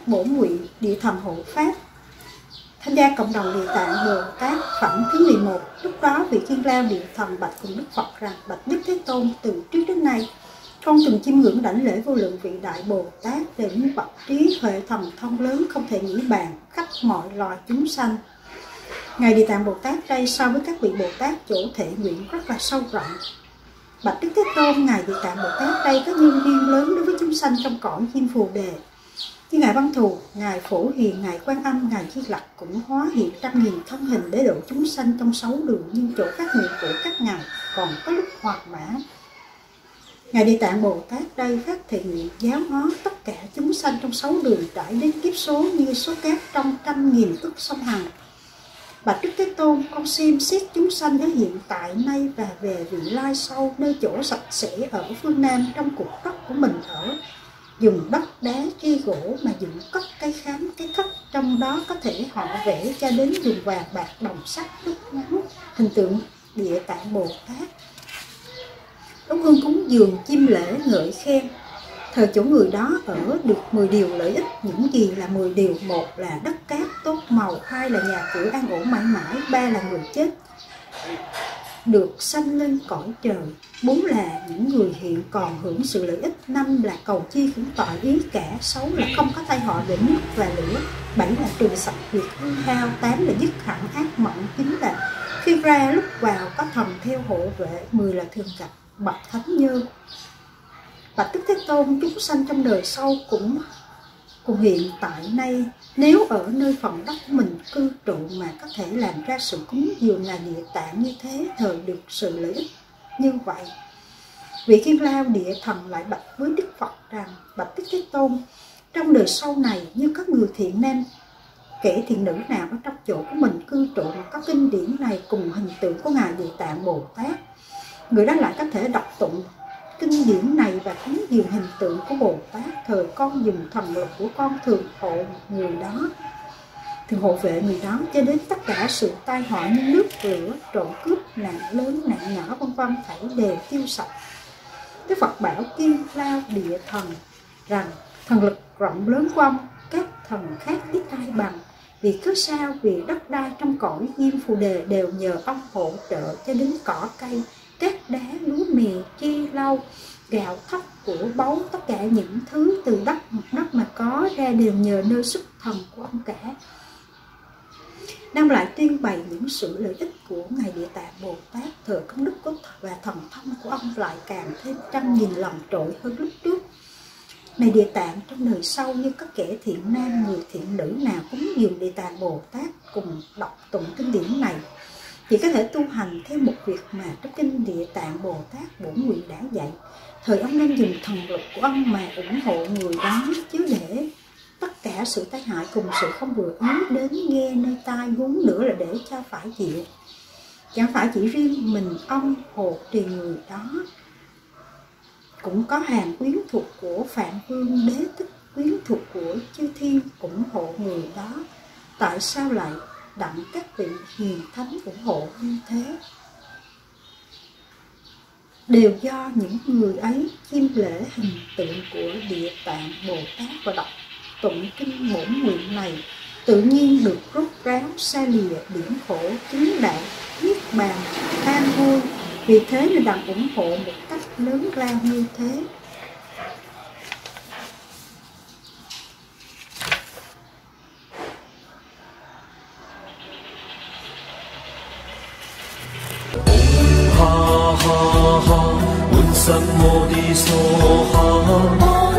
Tát Bổn Nguyện Địa Thần Hộ Pháp, tham gia cộng đồng Địa Tạng Bồ Tát phẩm thứ 11. Lúc đó vị Kiên Lao Địa Thần bạch cùng Đức Phật rằng: bạch Đức Thế Tôn, từ trước đến nay con từng chiêm ngưỡng đảnh lễ vô lượng vị đại Bồ Tát đều những bậc trí huệ thần thông lớn không thể nghĩ bàn khắp mọi loài chúng sanh. Ngài Địa Tạng Bồ Tát đây so với các vị Bồ Tát chỗ thể nguyện rất là sâu rộng. Bạch Đức Thế Tôn, Ngài Địa Tạng Bồ Tát đây có nhân duyên lớn đối với chúng sanh trong cõi Diêm Phù Đề. Như Ngài Văn Thù, Ngài Phổ Hiền, Ngài Quan Âm, Ngài Di Lặc cũng hóa hiện trăm nghìn thân hình để độ chúng sanh trong 6 đường, nhưng chỗ phát nguyện của các ngài còn có lúc hoạt mã. Ngài Địa Tạng Bồ Tát đây phát thị nguyện giáo hóa tất cả chúng sanh trong 6 đường trải đến kiếp số như số cát trong trăm nghìn ức sông Hằng. Bạch Đức Thế Tôn, con xem xét chúng sanh ở hiện tại nay và về vị lai sau, nơi chỗ sạch sẽ ở phương Nam trong cuộc đất của mình ở, dùng đất đá tri gỗ mà dựng cất cái khám cái thất, trong đó có thể họ vẽ cho đến dùng vàng bạc đồng sắt đúc ngắn hình tượng Địa Tạng Bồ Tát. Đốt hương cúng dường chim lễ ngợi khen. Thời chỗ người đó ở được 10 điều lợi ích. Những gì là 10 điều? 1 là đất cát tốt màu, 2 là nhà cửa an ổn mãi mãi, 3 là người chết được sanh lên cõi trời, 4 là những người hiện còn hưởng sự lợi ích, 5 là cầu chi cũng tọa ý cả, 6 là không có tai họa về nước và lửa, 7 là trừ sạch việc hư hao, 8 là dứt hẳn ác mộng, 9 là khi ra lúc vào có thần theo hộ vệ, 10 là thường gặp bậc thánh nhân. Bạch Đức Thế Tôn, chúng sanh trong đời sau cũng hiện tại nay, nếu ở nơi phần đất của mình cư trụ mà có thể làm ra sự cúng dường Ngài Địa Tạng như thế, thời được sự lợi ích như vậy. Vị Kiên Lao Địa Thần lại bạch với Đức Phật rằng: bạch Đức Thế Tôn, trong đời sau này như có người thiện nam kẻ thiện nữ nào ở trong chỗ của mình cư trụ mà có kinh điển này cùng hình tượng của Ngài Địa Tạng Bồ Tát, người đó lại có thể đọc tụng kinh điển này và cúng dường hình tượng của Bồ Tát, thời con dùng thần lực của con thường hộ người đó, thường hộ vệ người đó, cho đến tất cả sự tai họa như nước lửa, trộm cướp, nạn lớn nạn nhỏ vân vân thảy đều tiêu sạch. Đức Phật bảo Kiên Lao Địa Thần rằng: thần lực rộng lớn của ông các thần khác ít ai bằng. Vì cớ sao? Vì đất đai trong cõi Diêm Phù Đề đều nhờ ông hỗ trợ, cho đến cỏ cây, cát đá, lúa mì, chi lau, gạo thóc, của báu, tất cả những thứ từ đất mặt đất mà có ra đều nhờ nơi sức thần của ông cả. Đang lại tuyên bày những sự lợi ích của Ngài Địa Tạng Bồ Tát, thời công đức của và thần thông của ông lại càng thêm trăm nghìn lần trội hơn lúc trước. Này Địa Tạng, trong đời sau như các kẻ thiện nam, người thiện nữ nào cúng dường Địa Tạng Bồ Tát cùng đọc tụng kinh điển này, chỉ có thể tu hành theo một việc mà trong kinh Địa Tạng Bồ Tát Bổn Nguyện đã dạy. Thời ông nên dùng thần lực của ông mà ủng hộ người đó, chứ để tất cả sự tai hại cùng sự không vừa ý đến nghe nơi tai, huống nữa là để cho phải chịu. Chẳng phải chỉ riêng mình ông hộ trì người đó, cũng có hàng quyến thuộc của Phạm Vương Đế Thích, quyến thuộc của chư thiên ủng hộ người đó. Tại sao lại đặng các vị hiền thánh ủng hộ như thế? Đều do những người ấy chiêm lễ hình tượng của Địa Tạng Bồ Tát và đọc tụng kinh bổn nguyện này, tự nhiên được rút ráo xa lìa biển khổ, chứng đạo niết bàn an vui. Vì thế nên đặng ủng hộ một cách lớn lao như thế. ha ha ha, Buddha Modi Soha.